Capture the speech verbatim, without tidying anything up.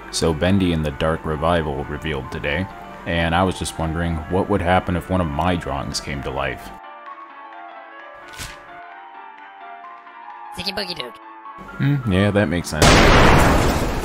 So Bendy and the Dark Revival revealed today, and I was just wondering what would happen if one of my drawings came to life. Sticky Boogie Dude. Hmm, yeah, that makes sense.